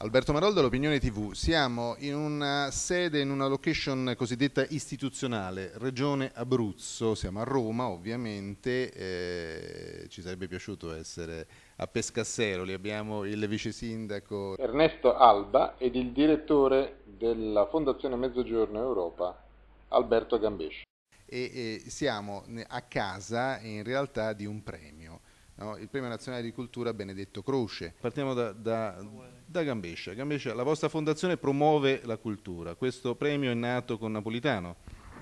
Alberto Marolda, l'Opinione TV. Siamo in una sede, in una location cosiddetta istituzionale, Regione Abruzzo. Siamo a Roma, ovviamente. Ci sarebbe piaciuto essere a Pescasseroli. Abbiamo il vice sindaco Ernesto Alba ed il direttore della Fondazione Mezzogiorno Europa, Alberto Gambescia. E siamo a casa in realtà di un premio. No? Il Premio Nazionale di Cultura Benedetto Croce. Partiamo da Gambescia. Gambescia, la vostra fondazione promuove la cultura. Questo premio è nato con Napolitano.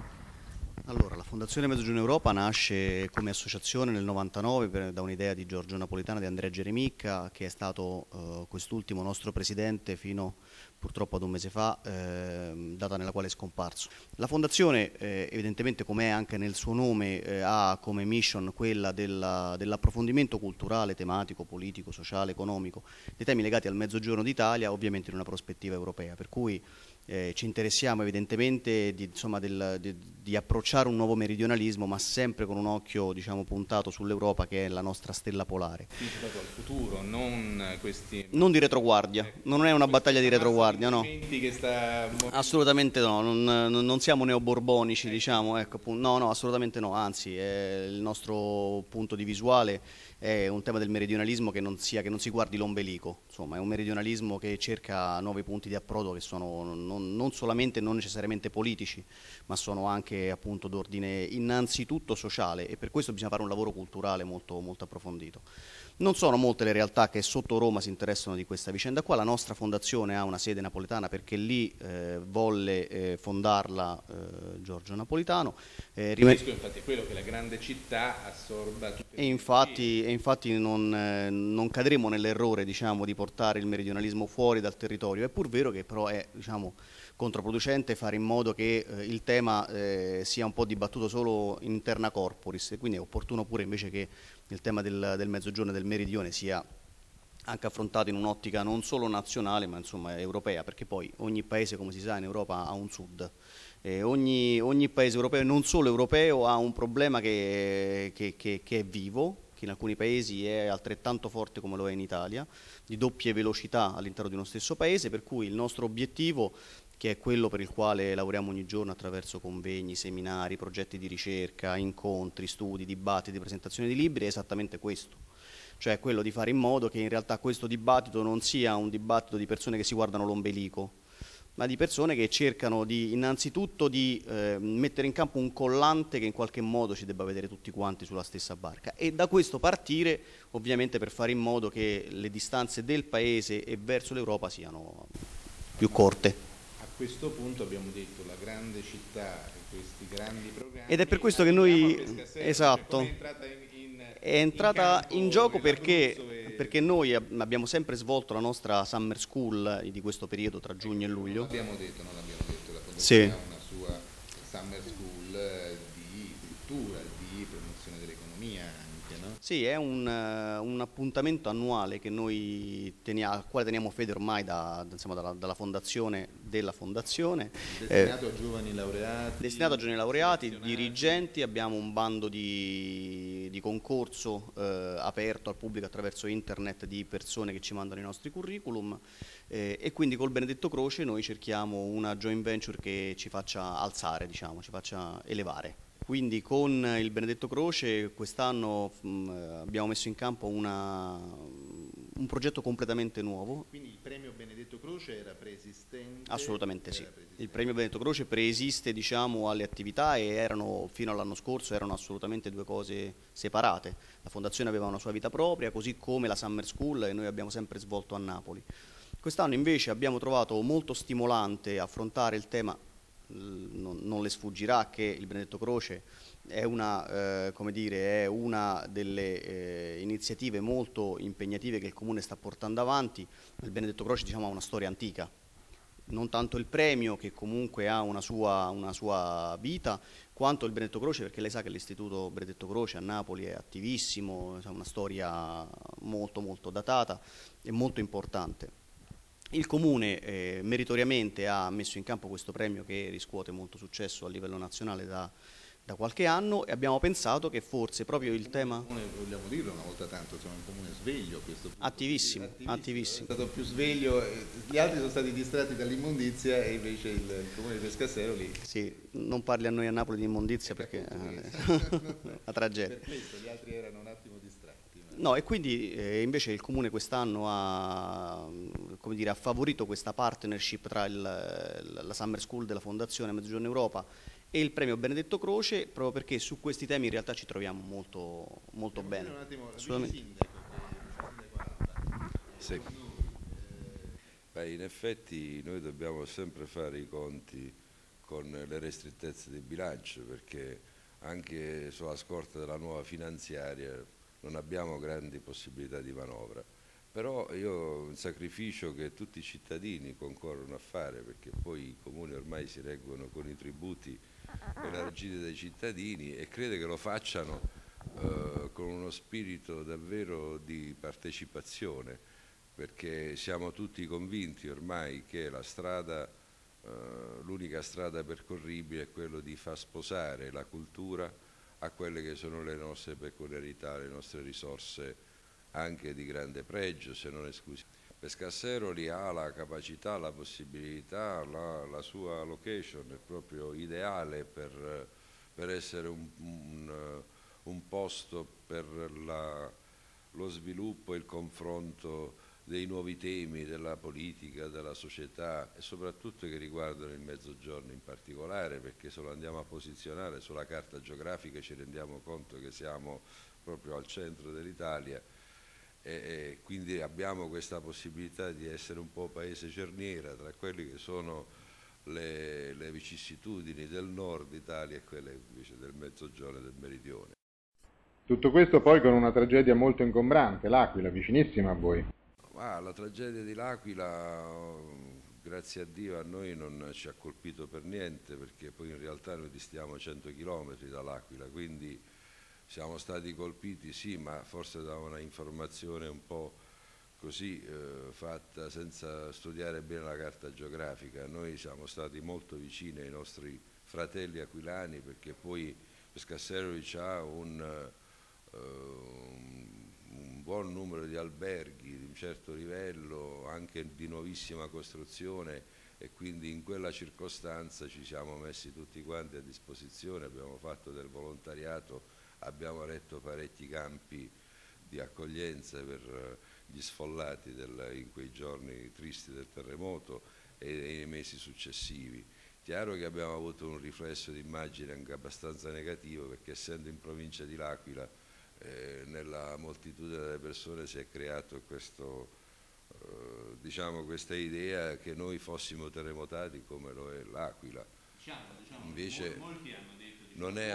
Allora, la Fondazione Mezzogiorno Europa nasce come associazione nel 99 da un'idea di Giorgio Napolitano e di Andrea Geremicca, che è stato quest'ultimo nostro presidente fino purtroppo ad un mese fa, data nella quale è scomparso. La Fondazione, evidentemente come è anche nel suo nome, ha come mission quella dell'approfondimento culturale, tematico, politico, sociale, economico, dei temi legati al Mezzogiorno d'Italia, ovviamente in una prospettiva europea, per cui ci interessiamo evidentemente di approcciare un nuovo meridionalismo, ma sempre con un occhio, diciamo, puntato sull'Europa, che è la nostra stella polare. Puntato al futuro, non di retroguardia, non è una battaglia di retroguardia, no. Che Assolutamente no, non siamo neoborbonici, diciamo, ecco, no, assolutamente no, anzi il nostro punto di visuale è un tema del meridionalismo che non si guardi l'ombelico, insomma è un meridionalismo che cerca nuovi punti di approdo che sono non solamente, non necessariamente politici, ma sono anche appunto d'ordine innanzitutto sociale, e per questo bisogna fare un lavoro culturale molto, molto approfondito. Non sono molte le realtà che sotto Roma si interessano di questa vicenda qua. La nostra fondazione ha una sede napoletana perché lì volle fondarla Giorgio Napolitano. Il rischio infatti è quello che la grande città assorba tutte le infatti non cadremo nell'errore, diciamo, di portare il meridionalismo fuori dal territorio. È pur vero che però è, diciamo, controproducente fare in modo che il tema sia un po' dibattuto solo interna corporis, e quindi è opportuno pure invece che il tema del Mezzogiorno e del Meridione sia anche affrontato in un'ottica non solo nazionale ma insomma europea, perché poi ogni paese, come si sa, in Europa ha un sud. Ogni paese europeo, e non solo europeo, ha un problema che è vivo, che in alcuni paesi è altrettanto forte come lo è in Italia, di doppie velocità all'interno di uno stesso paese, per cui il nostro obiettivo, che è quello per il quale lavoriamo ogni giorno attraverso convegni, seminari, progetti di ricerca, incontri, studi, dibattiti, presentazioni di libri, è esattamente questo. Cioè quello di fare in modo che in realtà questo dibattito non sia un dibattito di persone che si guardano l'ombelico, ma di persone che cercano innanzitutto di mettere in campo un collante che in qualche modo ci debba vedere tutti quanti sulla stessa barca, e da questo partire ovviamente per fare in modo che le distanze del Paese e verso l'Europa siano più corte. A questo punto abbiamo detto la grande città e questi grandi programmi. Ed è per questo che noi, esatto, è entrata in gioco perché noi abbiamo sempre svolto la nostra summer school di questo periodo tra giugno e luglio. Non l'abbiamo detto, la Fondazione Sì. ha una sua summer school di cultura, di promozione dell'economia anche, no? Sì, è un appuntamento annuale che noi al quale teniamo fede ormai dalla fondazione della fondazione. Destinato a giovani laureati. Destinato a giovani laureati, dirigenti. Abbiamo un bando di concorso aperto al pubblico attraverso internet di persone che ci mandano i nostri curriculum, e quindi col Benedetto Croce noi cerchiamo una joint venture che ci faccia alzare, diciamo, ci faccia elevare. Quindi con il Benedetto Croce quest'anno abbiamo messo in campo un progetto completamente nuovo. Quindi il premio Benedetto Croce era preesistente? Assolutamente sì. Il premio Benedetto Croce preesiste, diciamo, alle attività, e fino all'anno scorso erano assolutamente due cose separate. La fondazione aveva una sua vita propria, così come la Summer School, e noi abbiamo sempre svolto a Napoli. Quest'anno invece abbiamo trovato molto stimolante affrontare il tema. Non le sfuggirà che il Benedetto Croce è una delle iniziative molto impegnative che il Comune sta portando avanti. Il Benedetto Croce, diciamo, ha una storia antica, non tanto il premio, che comunque ha una sua vita, quanto il Benedetto Croce, perché lei sa che l'Istituto Benedetto Croce a Napoli è attivissimo, ha una storia molto molto datata e molto importante. Il Comune meritoriamente ha messo in campo questo premio che riscuote molto successo a livello nazionale da qualche anno e abbiamo pensato che forse proprio il tema... Vogliamo dirlo una volta tanto, siamo un comune sveglio a questo punto. Attivissimo, Attivissimo. attivissimo. È stato più sveglio, gli altri sono stati distratti dall'immondizia e invece il comune di Pescasseroli lì. Sì, non parli a noi a Napoli di immondizia perché è una tragedia. Per questo gli altri erano un attimo distratti. No, e quindi invece il Comune quest'anno ha, come dire, ha favorito questa partnership tra la Summer School della Fondazione Mezzogiorno Europa e il premio Benedetto Croce, proprio perché su questi temi in realtà ci troviamo molto, molto bene. Un attimo, Assolutamente. vice sindaco Alba. Sì. Beh, in effetti noi dobbiamo sempre fare i conti con le ristrettezze di bilancio, perché anche sulla scorta della nuova finanziaria non abbiamo grandi possibilità di manovra. Però io un sacrificio che tutti i cittadini concorrono a fare, perché poi i comuni ormai si reggono con i tributi elargiti dai cittadini e credo che lo facciano con uno spirito davvero di partecipazione, perché siamo tutti convinti ormai che la strada, l'unica strada percorribile è quello di far sposare la cultura a quelle che sono le nostre peculiarità, le nostre risorse anche di grande pregio, se non esclusive. Pescasseroli ha la capacità, la possibilità, la sua location è proprio ideale per essere un posto per lo sviluppo e il confronto dei nuovi temi della politica, della società e soprattutto che riguardano il Mezzogiorno in particolare, perché se lo andiamo a posizionare sulla carta geografica ci rendiamo conto che siamo proprio al centro dell'Italia e quindi abbiamo questa possibilità di essere un po' paese cerniera tra quelli che sono le vicissitudini del nord Italia e quelle invece del Mezzogiorno e del Meridione. Tutto questo poi con una tragedia molto ingombrante, l'Aquila, vicinissima a voi. La tragedia di L'Aquila, grazie a Dio, a noi non ci ha colpito per niente, perché poi in realtà noi distiamo 100 km dall'Aquila, quindi siamo stati colpiti sì, ma forse da una informazione un po' così fatta senza studiare bene la carta geografica. Noi siamo stati molto vicini ai nostri fratelli aquilani, perché poi Pescasseroli ha un buon numero di alberghi di un certo livello, anche di nuovissima costruzione, e quindi in quella circostanza ci siamo messi tutti quanti a disposizione, abbiamo fatto del volontariato, abbiamo retto parecchi campi di accoglienza per gli sfollati in quei giorni tristi del terremoto e nei mesi successivi. Chiaro che abbiamo avuto un riflesso di immagine anche abbastanza negativo, perché essendo in provincia di L'Aquila nella moltitudine delle persone si è creato diciamo, questa idea che noi fossimo terremotati come lo è L'Aquila. Invece molti hanno detto non è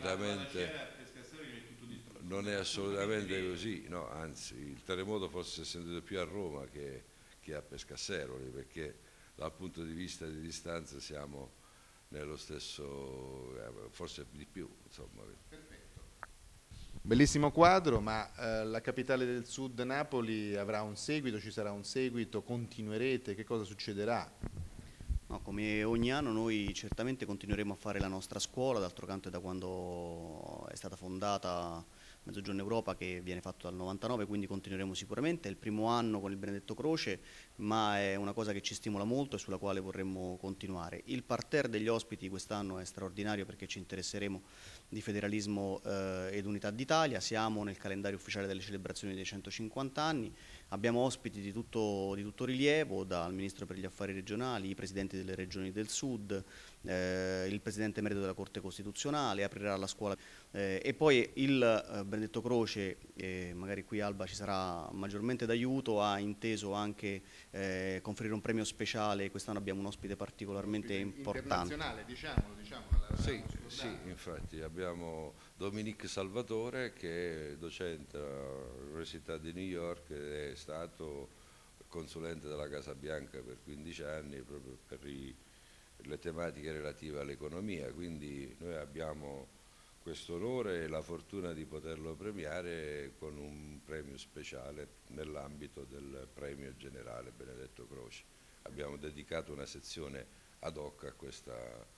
assolutamente così, no, anzi il terremoto forse si è sentito più a Roma che a Pescasseroli, perché dal punto di vista di distanza siamo nello stesso, forse di più, insomma. Bellissimo quadro, ma la capitale del sud, Napoli, avrà un seguito, ci sarà un seguito, continuerete, che cosa succederà? No, come ogni anno noi certamente continueremo a fare la nostra scuola, d'altro canto è da quando è stata fondata Mezzogiorno Europa, che viene fatto dal 99, quindi continueremo sicuramente. È il primo anno con il Benedetto Croce, ma è una cosa che ci stimola molto e sulla quale vorremmo continuare. Il parterre degli ospiti quest'anno è straordinario perché ci interesseremo di federalismo ed unità d'Italia, siamo nel calendario ufficiale delle celebrazioni dei 150 anni, abbiamo ospiti di tutto rilievo, dal Ministro per gli Affari Regionali, i Presidenti delle Regioni del Sud, il Presidente Emerito della Corte Costituzionale, aprirà la scuola e poi il Benedetto Croce, magari qui Alba ci sarà maggiormente d'aiuto, ha inteso anche conferire un premio speciale, quest'anno abbiamo un ospite particolarmente importante. Internazionale, diciamolo. Sì, infatti abbiamo Dominique Salvatore, che è docente all'Università di New York ed è stato consulente della Casa Bianca per 15 anni proprio per le tematiche relative all'economia, quindi noi abbiamo questo onore e la fortuna di poterlo premiare con un premio speciale nell'ambito del premio generale Benedetto Croce. Abbiamo dedicato una sezione ad hoc a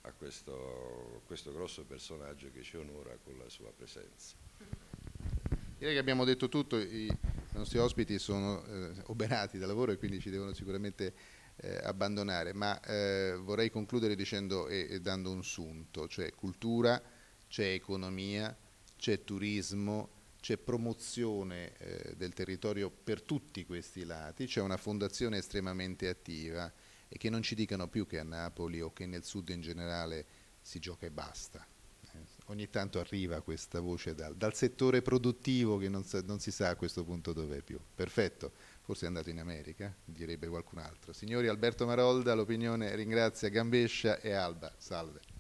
a questo grosso personaggio che ci onora con la sua presenza. Direi che abbiamo detto tutto, i nostri ospiti sono oberati da lavoro e quindi ci devono sicuramente abbandonare, ma vorrei concludere dicendo e dando un sunto, cioè cultura, c'è economia, c'è turismo, c'è promozione del territorio per tutti questi lati, c'è una fondazione estremamente attiva e che non ci dicano più che a Napoli o che nel sud in generale si gioca e basta. Ogni tanto arriva questa voce dal settore produttivo che non si sa a questo punto dov'è più. Perfetto, forse è andato in America, direbbe qualcun altro. Signori, Alberto Marolda, l'opinione ringrazia Gambescia e Alba. Salve.